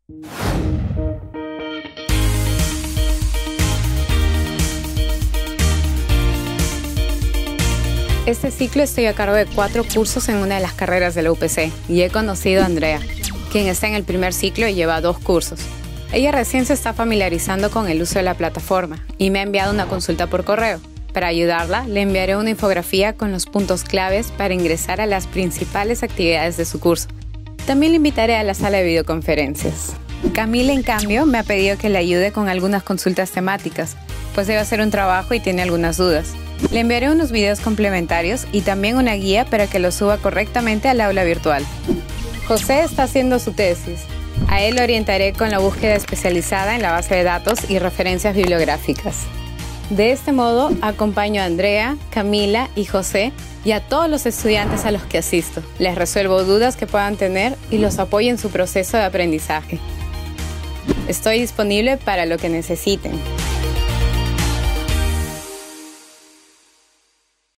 Este ciclo estoy a cargo de 4 cursos en una de las carreras de la UPC y he conocido a Andrea, quien está en el primer ciclo y lleva 2 cursos. Ella recién se está familiarizando con el uso de la plataforma y me ha enviado una consulta por correo. Para ayudarla, le enviaré una infografía con los puntos claves para ingresar a las principales actividades de su curso. También le invitaré a la sala de videoconferencias. Camila, en cambio, me ha pedido que le ayude con algunas consultas temáticas, pues debe hacer un trabajo y tiene algunas dudas. Le enviaré unos videos complementarios y también una guía para que lo suba correctamente al aula virtual. José está haciendo su tesis. A él lo orientaré con la búsqueda especializada en la base de datos y referencias bibliográficas. De este modo, acompaño a Andrea, Camila y José y a todos los estudiantes a los que asisto. Les resuelvo dudas que puedan tener y los apoyo en su proceso de aprendizaje. Estoy disponible para lo que necesiten.